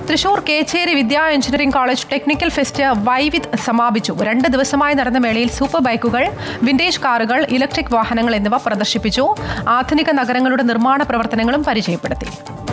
Thrissur Kechery Vidya engineering college technical fest വൈവിത് സമാപിച്ചു. 2 ദിവസമായി നടന്ന മേളയിൽ സൂപ്പർ ബൈക്കുകൾ, വിന്റേജ് കാറുകൾ, ഇലക്ട്രിക് വാഹനങ്ങൾ എന്നിവ പ്രദർശിപ്പിച്ചു. ആധുനിക നഗരങ്ങളുടെ നിർമ്മാണ പ്രവർത്തനങ്ങളും പരിചയപ്പെടുത്തി.